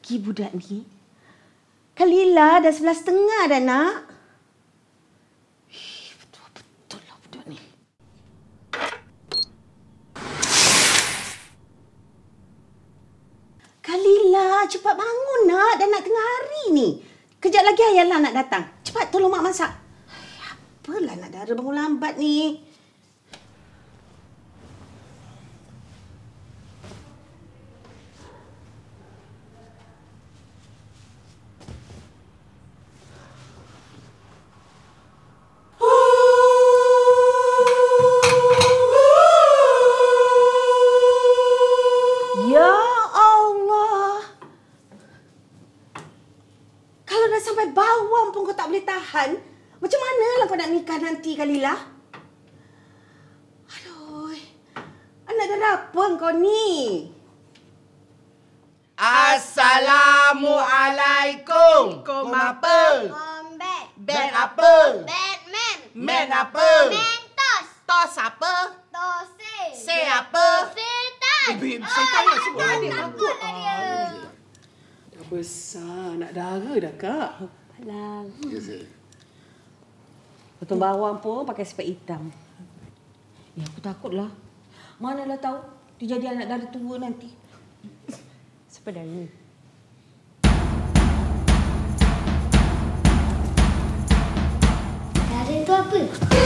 lagi budak ni. Kalila dah 11.30 dah, nak. Betul lah budak ni. Kalila, cepat bangun, nak. Dah nak tengah hari ni. Kejap lagi Ayahlah nak datang. Cepat tolong mak masak. Apalah nak Dara bangun lambat ni. Ya Allah. Kalau dah sampai bawang pun kau tak boleh tahan, macam manalah kau nak nikah nanti, Kalila? Aduh. Anak dah apa kau ni? Assalamualaikum. Kom apa? Combat. Bat apa? Batman. Man apa? Mentos. Tos apa? Tose. Se apa? Setan. Setan lah semua ada. Takutlah dia. Dah besar, nak Dara dah, Kak. Alang. Ya, saya. Potong bawang pun pakai spek hitam. Ya, aku takutlah. Manalah tahu dia jadi anak Dara tua nanti. Seperti ni. Dara tu apa?